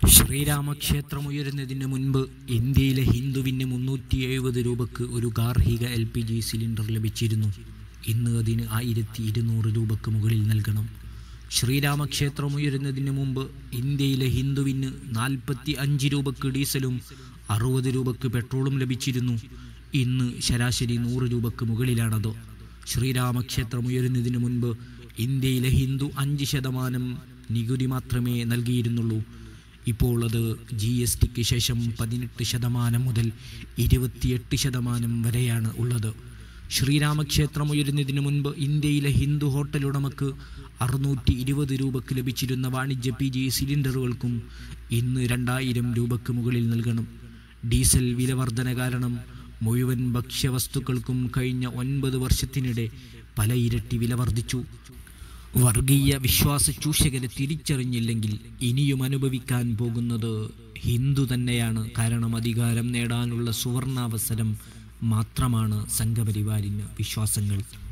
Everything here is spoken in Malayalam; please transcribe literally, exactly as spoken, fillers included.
ശ്രീരാമക്ഷേത്രം ഉയരുന്നതിന് മുൻപ് ഇന്ത്യയിലെ ഹിന്ദുവിന് മുന്നൂറ്റി എഴുപത് രൂപയ്ക്ക് ഒരു ഗാർഹിക എൽ പി ജി സിലിണ്ടർ ലഭിച്ചിരുന്നു. ഇന്ന് അതിന് ആയിരത്തി ഇരുന്നൂറ് രൂപയ്ക്ക് മുകളിൽ നൽകണം. ശ്രീരാമക്ഷേത്രം ഉയരുന്നതിന് മുമ്പ് ഇന്ത്യയിലെ ഹിന്ദുവിന് നാൽപ്പത്തി അഞ്ച് രൂപയ്ക്ക് ഡീസലും അറുപത് രൂപയ്ക്ക് പെട്രോളും ലഭിച്ചിരുന്നു. ഇന്ന് ശരാശരി നൂറ് രൂപയ്ക്ക് മുകളിലാണത്. ശ്രീരാമക്ഷേത്രം ഉയരുന്നതിന് മുൻപ് ഇന്ത്യയിലെ ഹിന്ദു അഞ്ച് ശതമാനം നികുതി മാത്രമേ നൽകിയിരുന്നുള്ളൂ. ഇപ്പോൾ അത് ജി എസ് ടിക്ക് ശേഷം പതിനെട്ട് ശതമാനം മുതൽ ഇരുപത്തിയെട്ട് ശതമാനം വരെയാണ് ഉള്ളത്. ശ്രീരാമക്ഷേത്രം ഉയരുന്നതിന് മുൻപ് ഇന്ത്യയിലെ ഹിന്ദു ഹോട്ടൽ ഉടമക്ക് അറുന്നൂറ്റി ഇരുപത് രൂപയ്ക്ക് ലഭിച്ചിരുന്ന വാണിജ്യ പി ജി സിലിണ്ടറുകൾക്കും ഇന്ന് രണ്ടായിരം രൂപയ്ക്ക് മുകളിൽ നൽകണം. ഡീസൽ വിലവർധന കാരണം മുഴുവൻ ഭക്ഷ്യവസ്തുക്കൾക്കും കഴിഞ്ഞ ഒൻപത് വർഷത്തിനിടെ പല ഇരട്ടി വില വർദ്ധിച്ചു. വർഗീയ വിശ്വാസ ചൂഷകരെ തിരിച്ചറിഞ്ഞില്ലെങ്കിൽ ഇനിയും അനുഭവിക്കാൻ പോകുന്നത് ഹിന്ദു തന്നെയാണ്. കാരണം അധികാരം നേടാനുള്ള സുവർണാവസരം മാത്രമാണ് സംഘപരിവാരിന് വിശ്വാസങ്ങൾ.